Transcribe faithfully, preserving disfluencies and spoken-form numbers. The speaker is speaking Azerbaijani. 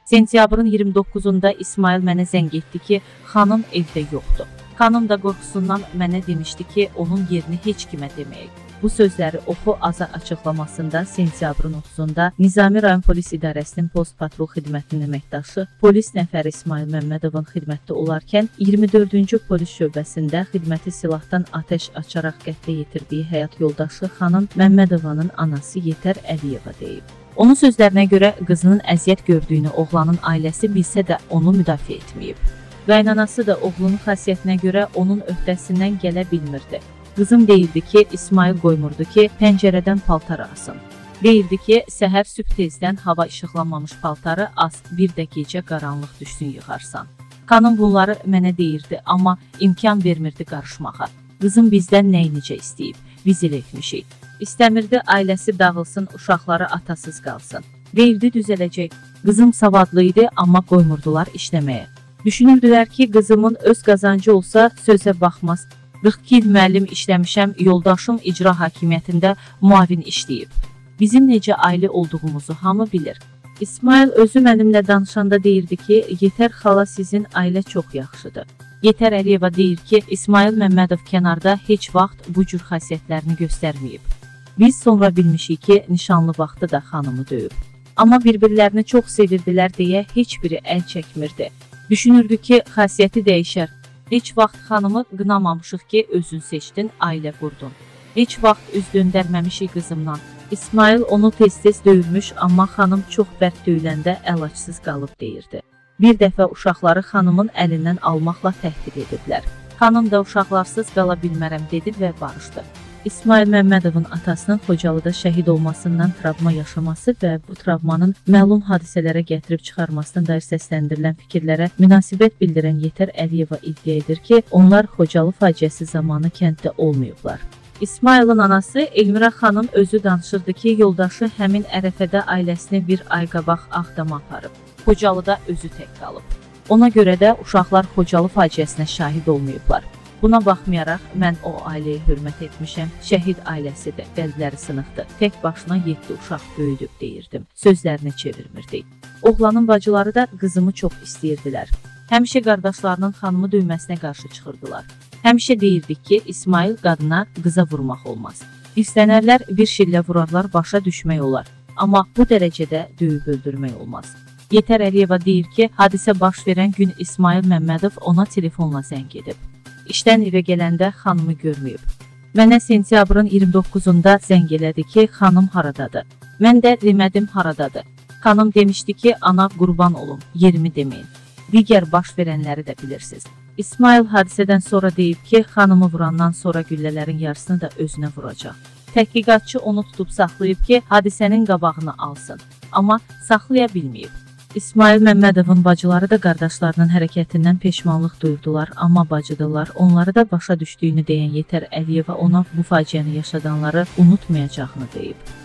Sentyabrın iyirmi doqquzunda İsmail mənə zəng etdi ki, xanım evdə yoxdur. Xanım da qorxusundan mənə demişdi ki, onun yerini heç kimə deməyək. Bu sözləri Oxu Aza açıqlamasında sentyabrın otuzunda Nizami rayon polis idarəsinin post patrul xidmətinin əməkdaşı polis nəfəri İsmail Məmmədovun xidmətdə olarkən iyirmi dördüncü polis şöbəsində xidməti silahdan atəş açaraq qətlə yetirdiyi həyat yoldaşı xanım Məmmədovanın anası Yetər Əliyeva deyib. Onun sözlərinə görə qızının əziyyət gördüyünü oğlanın ailəsi bilsə də onu müdafiə etməyib. Qaynanası da oğlunun xasiyyətinə görə onun öhdəsindən gələ bilmirdi. Qızım deyirdi ki, İsmail qoymurdu ki, pəncərədən paltar asın. Deyirdi ki, səhər sübh tezdən hava işıqlanmamış paltarı as, bir də gecə qaranlıq düşsün yığarsan. Xanım bunları mənə deyirdi, amma imkan vermirdi qarışmağa. Qızım bizdən nəynicə istəyib, biz elə etmişik. İstəmirdi ailəsi dağılsın, uşaqları atasız qalsın. Deyirdi düzələcək. Qızım savadlı idi, amma qoymurdular işləməyə. Düşünürdülər ki, qızımın öz qazancı olsa sözə baxmaz. qırx iki il müəllim işləmişəm, yoldaşım icra hakimiyyətində muavin işləyib. Bizim necə ailə olduğumuzu hamı bilir. İsmail özü mənimlə danışanda deyirdi ki, Yetər xala sizin ailə çox yaxşıdır. Yetər Əliyeva deyir ki, İsmail Məmmədov kənarda heç vaxt bu cür xasiyyətlərini göstərməyib. Biz sonra bilmişik ki, nişanlı vaxtı da xanımı döyüb. Amma bir-birlərini çox sevirdilər deyə heç biri əl çəkmirdi. Düşünürdü ki, xasiyyəti dəyişər. Heç vaxt xanımı qınamamışıq ki, özün seçdin, ailə qurdun. Heç vaxt üz döndərməmişik qızımdan. İsmail onu tez-tez döyülmüş, amma xanım çox bərk döyüləndə əlacsız qalıb deyirdi. Bir dəfə uşaqları xanımın əlindən almaqla təhdid ediblər. Xanım da uşaqlarsız qala bilmərəm dedi və barışdı. İsmail Məmmədovun atasının Xocalıda şəhid olmasından travma yaşaması və bu travmanın məlum hadisələrə gətirib çıxarmasına dair səsləndirilən fikirlərə münasibət bildirən Yetər Əliyeva iddia edir ki, onlar Xocalı faciəsi zamanı kənddə olmayıblar. İsmailin anası Elmira xanım özü danışırdı ki, yoldaşı həmin ərəfədə ailəsini bir ay qabaq Ağdama aparıb. Xocalıda özü tək qalıb. Ona görə də uşaqlar Xocalı faciəsinə şahid olmayıblar. Buna baxmayaraq, mən o ailəyə hörmət etmişəm, şəhid ailəsidir, qəlbləri sınıqdır, tək başına yeddi uşaq böyüdüb deyirdim, sözlərini çevirmirdik. Oğlanın bacıları da qızımı çox istəyirdilər. Həmişə qardaşlarının xanımı döyməsinə qarşı çıxırdılar. Həmişə deyirdik ki, İsmail qadına qıza vurmaq olmaz. İstənərlər bir şillə vurarlar, başa düşmək olar, amma bu dərəcədə döyüb öldürmək olmaz. Yetər Əliyeva deyir ki, hadisə baş verən gün İsmail Məmmədov ona telefonla zəng edib. İşdən evə gələndə xanımı görməyib. Mənə sentyabrın iyirmi doqquzunda zəng elədi ki, xanım haradadır. Mən də demədim haradadır. Xanım demişdi ki, ana qurban olum, yerimi deməyin. Digər baş verənləri də bilirsiniz. İsmail hadisədən sonra deyib ki, xanımı vurandan sonra güllələrin yarısını da özünə vuracaq. Təhqiqatçı onu tutub saxlayıb ki, hadisənin qabağını alsın. Amma saxlaya bilməyib. İsmail Məmmədovun bacıları da qardaşlarının hərəkətindən peşmanlıq duyurdular, amma bacıdırlar, onları da başa düşdüyünü deyən Yetər Əliyeva ona bu faciəni yaşadanları unutmayacağını deyib.